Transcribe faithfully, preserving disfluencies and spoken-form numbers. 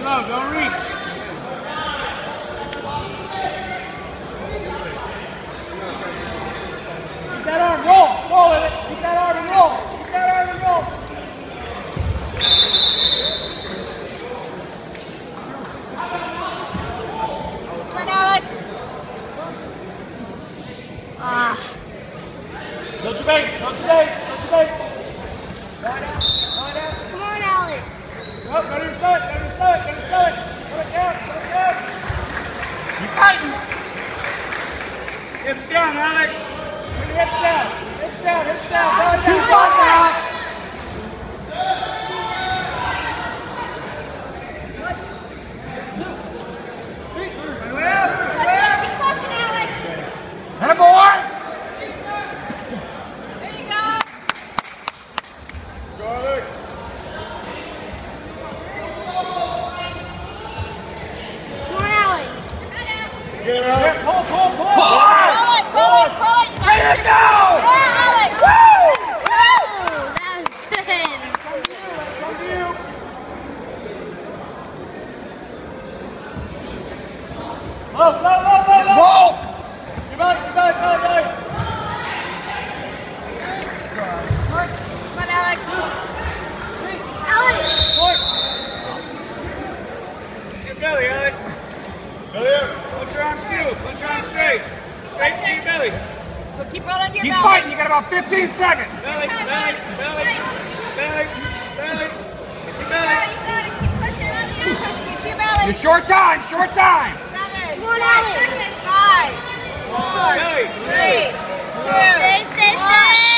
go, don't reach. Keep that arm, roll, roll with it. Keep that arm and roll. Keep that arm and roll. Come on, Alex. Ah. Build your base, build your base, build your base. Line out, line out. Come on, Alex. Go, go to your stomach, go to your stomach, go to your stomach. Put it down, put it down. Keep fighting. Hips down, Alex. Put your hips down. Hips down, hips down. Belly down. Keep fighting, Alex. Keep pushing, Alex. And a boy. There you go. Go, Alex. Come on, Alex. Get him, Alex. Pull, pull, pull. Pull it, pull it, pull it. There you go. Yeah, Alex. Woo! Woo! That was good. Come to you, come to you. Low, low, low, low, low. Roll. Get back, get back, back, back. Come on, Alex. Alex. Get belly, Alex. Belly up. Put your arms through. Put your arms straight. Straight to your belly. So keep rolling your Keep belly. fighting. You got about fifteen seconds. Belly, belly, belly, belly, belly. Get your belly. You got it. Keep pushing. Keep pushing. Get your belly. Your short time, short time. Seven. Come on, Alex. Five. Four. Belly. Three. Two. Stay, stay, stay.